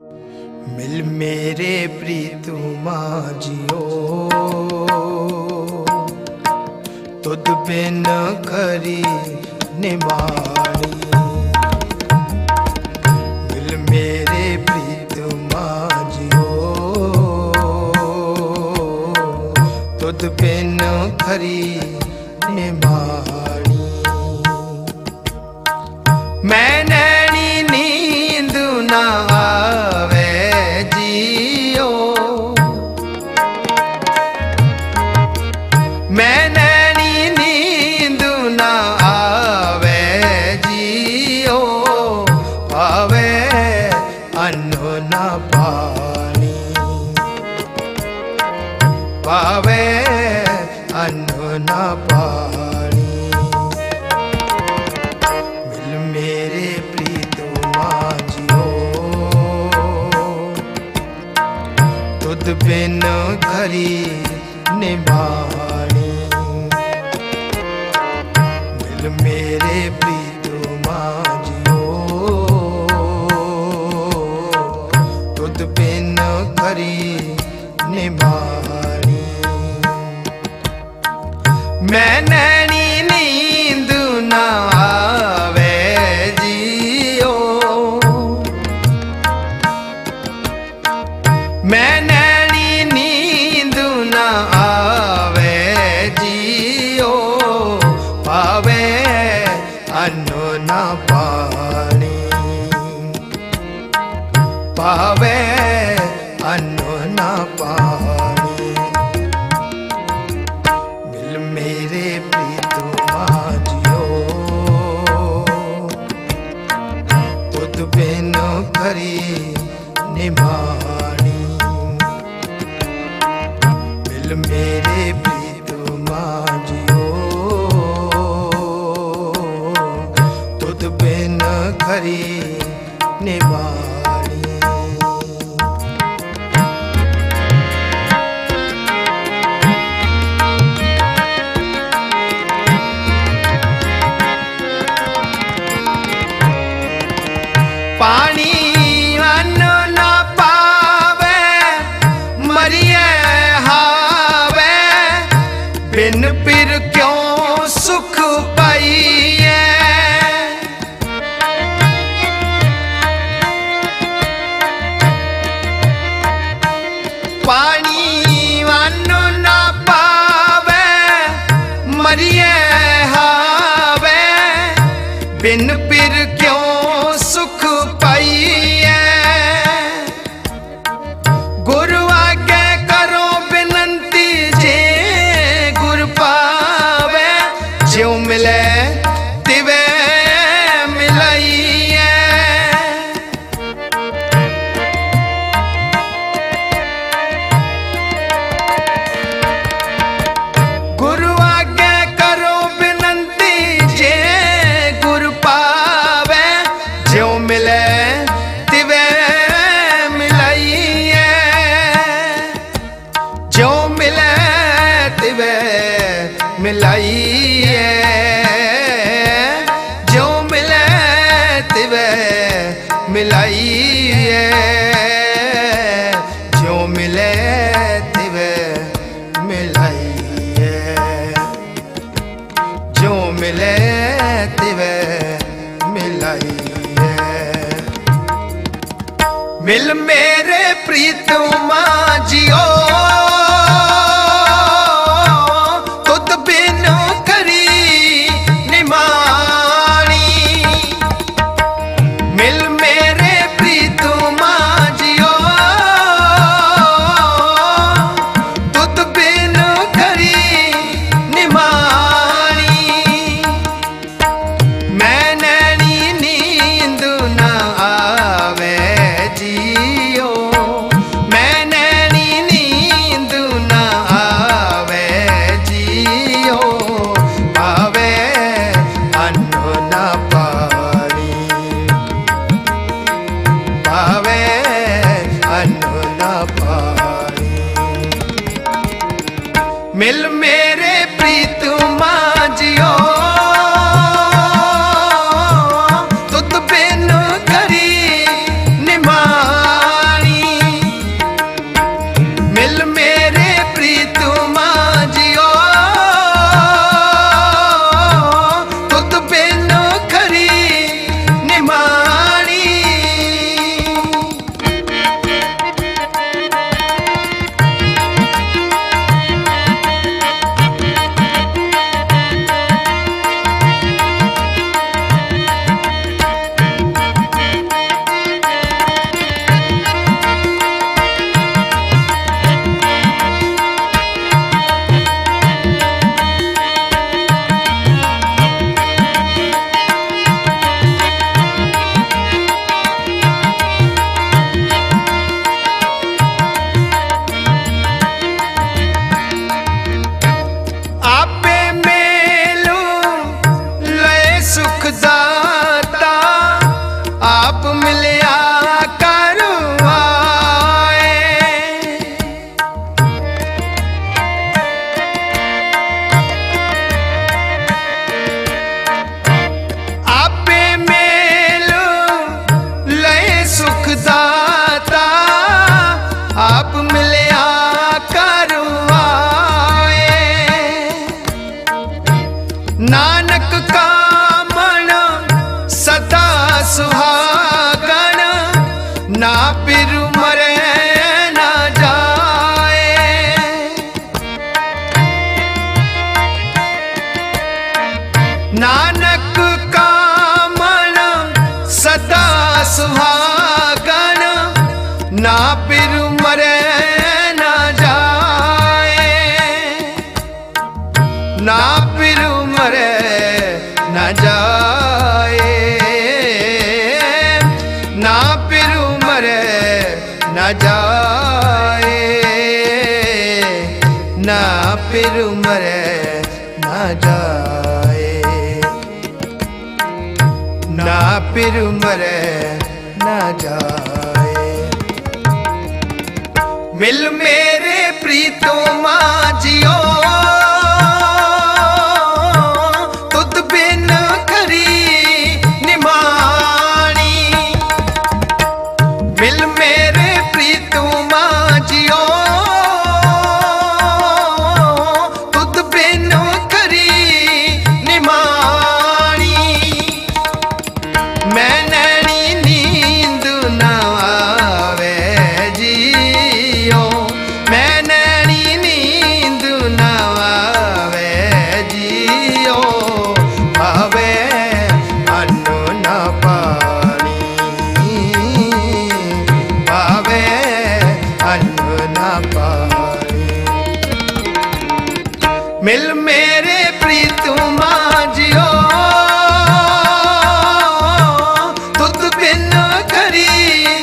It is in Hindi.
मिल मेरे प्रीतमा जियो, तुद बिन खरी निमाणी। मिल मेरे प्रीतमा जियो, तुद बिन खरी निमाणी। मैं नैनी नींद ना आवे जियो, मैं नैनी नींद ना आवे जियो। पावे अन्न ना पानी, पावे अन्न ना पानी। मिल मेरे प्रीतमा जियो, तुद बिन खरी निमाणी। मिल मेरे प्रीतमा जियो, तुद बिन खरी निमाणी। मैं नैनी नींद ना आवे जियो, मैं नैनी नींद ना आवे जियो। पावे अन्न ना पानी, पावे अन्न ना पानी। मिल मेरे प्रीतमा जियो, तुद बिन खरी निमाणी। मिल मेरे प्रीतमा जियो, तुद बिन खरी निमाणी। पानी अन्न ना पावे, मरिए हावे। बिन पिर क्यों सुख पाइए, पानी अन्न ना पावे, मरिए हावे। बिन पिर क्यों सुख पाइए। गुरु आगे करो बिनती, जे गुर पावे। ज्यों मिले तिवे मिलाइए, गुरु आगे करो बिनती, जे गुर पावे। ज्यों मिले तिवे मिलाइए, ज्यों मिले तिवे मिलाइए, ज्यों मिले तिवे मिलाइए, ज्यों मिले तिवे मिलाइए, ज्यों मिले तिवे मिलाइए। मिल मेरे प्रीतमा जियो, तुद बिन खरी निमाणी। मिल मेरे प्रीतमा जियो, तुद बिन खरी निमाणी। मैं नैनी नींद ना आवे जियो, मैं नैनी पिरु मरे ना जाए। नानक का मन सदा सुहागन, ना पिरु मरे ना जाए। ना पिरु मरे ना जाए, ना पिरु मरे ना जाए, ना पिरु मरे ना जाए, ना पिरु मरे ना जाए। मिल मेरे प्रीतमा जियो, तुद बिन करी निमाणी। मिल मेरे प्रीतमा जियो, तुद बिन करी निमाणी। मैं नैनी नींद न आवे जियो, मैं नैनी नींद न आवे जियो। आवे अन्न न पानी, आवे अन्न न पानी। मिल मेरे प्रीतमा जियो, तुद बिन करी